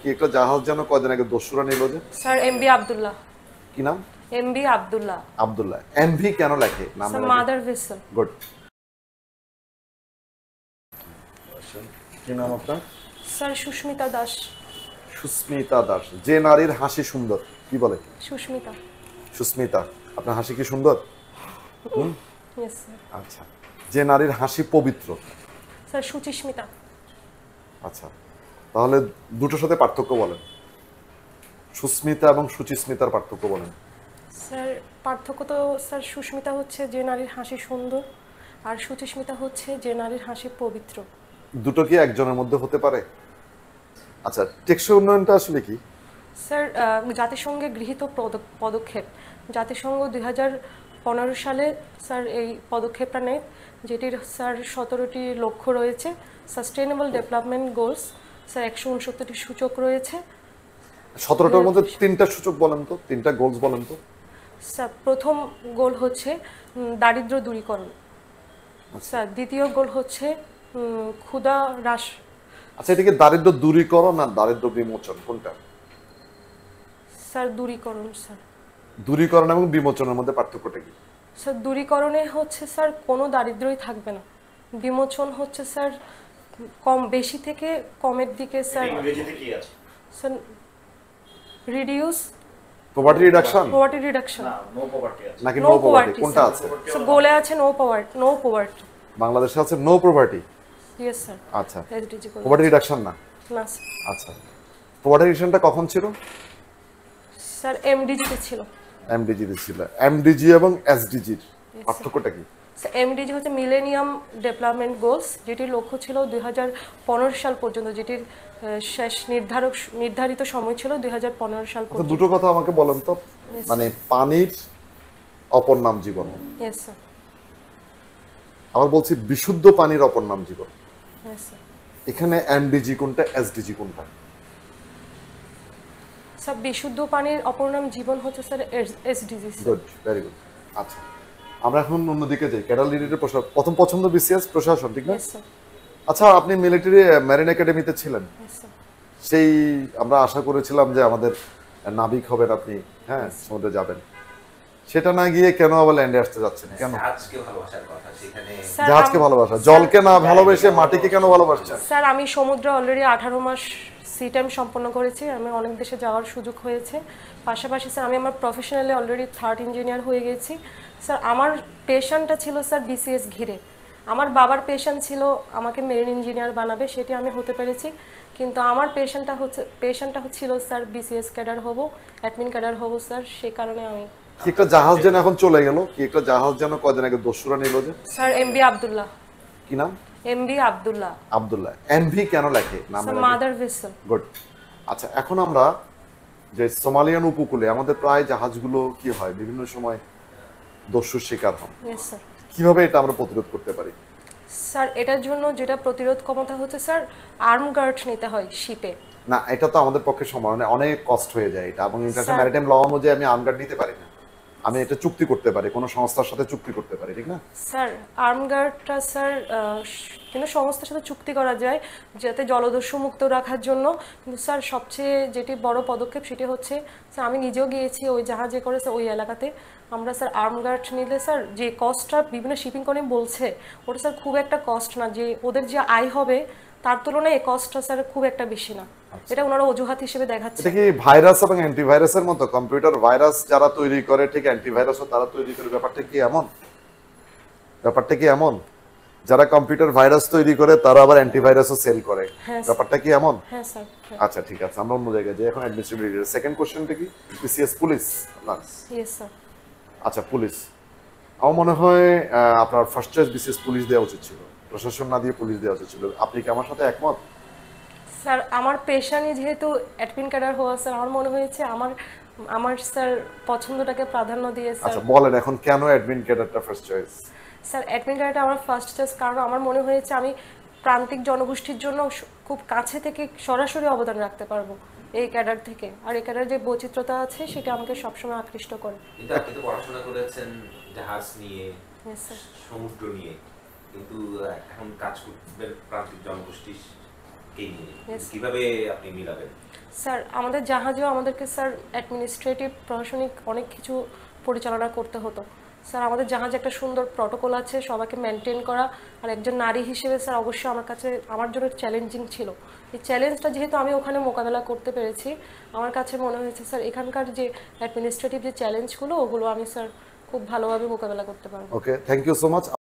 কি একটা জাহাজ যেন কয়দিন আগে দস্যুরা নিল যে? Sir MB Abdullah. কি নাম? এমবি আব্দুল্লাহ। আব্দুল্লাহ। এমভি কেন লেখে নাম? Sir mother vessel. গুড। কি নাম আপনার? স্যার সুস্মিতা দাস। সুস্মিতা দাস। যে নারীর হাসি সুন্দর কি বলে? সুস্মিতা। সুস্মিতা। আপনার হাসি কি সুন্দর? Yes sir. আচ্ছা। যে নারীর হাসি পবিত্র? স্যার সুচিস্মিতা। আচ্ছা, তাহলে দুটোর সাথে পার্থক্য বলেন। সুস্মিতা এবং সুচিস্মিতার পার্থক্য বলেন। স্যার পার্থক্য তো স্যার সুস্মিতা হচ্ছে যে নারীর হাসি সুন্দর, আর সুচিস্মিতা হচ্ছে যে নারীর হাসি পবিত্র। দুটো কি একজনের মধ্যে হতে পারে? আচ্ছা, টেকসই উন্নয়নটা আসলে কি? স্যার জাতিসংঘে গৃহীত পদক্ষেপ। জাতিসংঘ 2015 সালে স্যার এই পদক্ষেপটা নেয়, যেটির স্যার 17টি লক্ষ্য রয়েছে। সাস্টেইনেবল ডেভেলপমেন্ট গোলস স্যার 169টি সূচক রয়েছে। 17টার মধ্যে 3টা সূচক বলেন তো, 3টা গোলস বলেন তো। স্যার প্রথম গোল হচ্ছে দারিদ্র দূরীকরণ। স্যার দ্বিতীয় গোল হচ্ছে ক্ষুধা হ্রাস। আচ্ছা, এটাকে দারিদ্র দূরীকরণ না দারিদ্র বিমোচন কোনটা? স্যার দূরীকরণ। স্যার দূরীকরণ এবং বিমোচনের মধ্যে পার্থক্যটা কি? স্যার দূরীকরণে হচ্ছে স্যার কোনো দারিদ্র্যই থাকবে না। বিমোচন হচ্ছে স্যার কম বেশি থেকে কমের দিকে স্যার। ইংরেজিতে কি আছে? Sir reduce poverty reduction poverty reduction. না, নো পভার্টি আছে। নাকি নো পভার্টি কোনটা আছে? স্যার গোলে আছে নো পভার্টি। বাংলাদেশে আছে নো পভার্টি। Yes sir. আচ্ছা, এসডিজি গোল পভার্টি রিডাকশন না? না স্যার। আচ্ছা, পভার্টি রিডাকশনটা কখন ছিল? স্যার এমডিজিতে ছিল। এমডিজি ছিল। এমডিজি এবং এসডিজির পার্থক্যটা কি? এমডিজি হচ্ছে মিলেনিয়াম ডেভেলপমেন্ট গোলস, যেটির লক্ষ্য ছিল 2015 সাল পর্যন্ত, যেটির শেষ নির্ধারিত সময় ছিল 2015 সাল আচ্ছা, পর্যন্ত। দুটো কথা আমাকে বলেন তো। মানে পানির অপর নাম জীবন। Yes sir. আবার বলছি বিশুদ্ধ পানির অপর নাম জীবন। Yes sir. এখানে এমডিজি কোনটা, এসডিজি কোনটা? স্যার বিশুদ্ধ পানির অপর নাম জীবন হচ্ছে sir SDG. Good, very good. আচ্ছা, আমরা এখন অন্যদিকে যাই। ক্যাডার লিডারের প্রথম পছন্দ বিসিএস প্রশাসন, ঠিক না? Yes sir. আচ্ছা, আপনি মিলিটারি মেরিন একাডেমিতে ছিলেন। Yes sir. সেই আমরা আশা করেছিলাম যে আমাদের নাবিক হবেন আপনি, হ্যাঁ, সমুদ্রে যাবেন। সেটা না গিয়ে কেন আবার ল্যান্ডে আসতে যাচ্ছেন? কেন? আজকে ভালোবাসার কথা সেখানে। স্যার, জাহাজকে ভালোবাসা, জলকে না ভালোবেসে মাটিকে কেন ভালোবাসছেন? স্যার আমি সমুদ্রে অলরেডি 18 মাস সি টাইম সম্পন্ন করেছি। আমি অনেক দেশে যাওয়ার সুযোগ হয়েছে। পাশাপাশি স্যার আমি আমার প্রফেশনালি অলরেডি 3rd ইঞ্জিনিয়ার হয়ে গেছি। স্যার আমার পেশনটা ছিল স্যার বিসিএস ঘিরে। আমার বাবার পেশন ছিল আমাকে মেরিন ইঞ্জিনিয়ার বানাবে, সেটি আমি হতে পেরেছি। কিন্তু আমার পেশনটা হচ্ছিল স্যার বিসিএস ক্যাডার হব, অ্যাডমিন ক্যাডার হব স্যার। সে কারণে আমি। কি একটা জাহাজ যেন এখন চলে গেল, কি একটা জাহাজ যেন কয়দিন আগে দস্যুরা নিল যে? Sir MB Abdullah. কি নাম? এমবি আব্দুল্লাহ। আব্দুল্লাহ। এমভি কেন লেখে নাম? Sir mother vessel. গুড। আচ্ছা, এখন আমরা যে সোমালিয়ান উপকূলে আমাদের প্রায় জাহাজগুলো কি হয় বিভিন্ন সময় দস্যুর শিকার হন, ইয়েস স্যার। কিভাবে এটা আমরা প্রতিরোধ করতে পারি? স্যার এটার জন্য যেটা প্রতিরোধ ক্ষমতা হচ্ছে স্যার আর্ম গার্ড নিতে হয় শিপে। না, এটা তো আমাদের পক্ষে সম্ভব না, অনেক কষ্ট হয়ে যায় এটা, এবং ইন্টারন্যাশনাল স্যার- ম্যারিটাইম ল অনুযায়ী আমি আর্মগার্ড নিতে পারি না। আমি এটা চুক্তি করতে পারি, কোনো সংস্থার সাথে চুক্তি করতে পারি, ঠিক না? স্যার আর্ম গার্ডটা স্যার কিন্তু সংস্থার সাথে চুক্তি করা যায় যাতে জলদস্যু মুক্ত রাখার জন্য। কিন্তু স্যার সবচেয়ে যেটি বড় পদক্ষেপ সেটি হচ্ছে স্যার আমি নিজেও গিয়েছি ওই জাহাজে করে স্যার ওই এলাকাতে। আমরা স্যার আর্ম গার্ড নিলে স্যার যে কস্টটা বিভিন্ন শিপিং কোম্পানি বলছে ওটা স্যার খুব একটা কস্ট না, যে ওদের যে আয় হবে তার তুলনায় এই কস্টটা স্যার খুব একটা বেশি না। এটা ওনারা অজুহাত হিসেবে দেখাচ্ছে। এটা কি ভাইরাস এবং অ্যান্টিভাইরাসের মতো? কম্পিউটার ভাইরাস যারা তৈরি করে ঠিক অ্যান্টিভাইরাসও তারা তৈরি করে, ব্যাপারটা কি এমন? ব্যাপারটা কি এমন? যারা কম্পিউটার ভাইরাস তৈরি করে তারা আবার অ্যান্টিভাইরাসও সেল করে, হ্যাঁ স্যার। ব্যাপারটা কি এমন? হ্যাঁ স্যার। হ্যাঁ। আচ্ছা, ঠিক আছে, আমরা অন্য জায়গায় যাই এখন। অ্যাডমিনিস্ট্রেটিভ সেকেন্ড কোশ্চেনটা কি? বিসিএস পুলিশ না? Yes sir. আচ্ছা, পুলিশ। আমার মনে হয় আপনার ফার্স্ট চয়েস বিসিএস পুলিশ দেওয়া উচিত ছিল, প্রশাসন না দিয়ে পুলিশ দেওয়া উচিত ছিল। আপনি কি আমার সাথে একমত? স্যার আমার পেশানি যেহেতু অ্যাডমিন ক্যাডার হওয়া স্যার আমার মনে হয়েছে আমার স্যার পছন্দটাকে প্রাধান্য দিয়ে স্যার। আচ্ছা, বলেন এখন কেন অ্যাডমিন ক্যাডারটা ফার্স্ট চয়েস? স্যার অ্যাডমিন ক্যাডারটা আমার ফার্স্ট চয়েস, কারণ আমার মনে হয়েছে আমি প্রান্তিক জনগোষ্ঠীর জন্য খুব কাছে থেকে সরাসরি অবদান রাখতে পারবো এই ক্যাডার থেকে। আর এই ক্যাডার যে বৈচিত্র্যতা আছে সেটা আমাকে সবসময় আকৃষ্ট করে। কিন্তু আপনি তো পড়াশোনা করেছেন জাহাজ নিয়ে, Yes, sir. সমুদ্র নিয়ে, কিন্তু এখন কাজ করবেন প্রান্তিক জনগোষ্ঠীর নিয়ে Yes. কিভাবে আপনি মিলাবেন? স্যার আমাদের জাহাজেও আমাদেরকে স্যার অ্যাডমিনিস্ট্রেটিভ প্রশাসনিক অনেক কিছু পরিচালনা করতে হতো। স্যার আমাদের জাহাজে একটা সুন্দর প্রটোকল আছে সবাইকে মেনটেন করা, আর একজন নারী হিসেবে স্যার অবশ্যই আমার কাছে আমার জন্য চ্যালেঞ্জিং ছিল। এই চ্যালেঞ্জটা যেহেতু আমি ওখানে মোকাবেলা করতে পেরেছি, আমার কাছে মনে হয়েছে স্যার এখানকার যে অ্যাডমিনিস্ট্রেটিভ যে চ্যালেঞ্জগুলো ওগুলো আমি স্যার খুব ভালোভাবে মোকাবেলা করতে পারবো। Okay, thank you so much.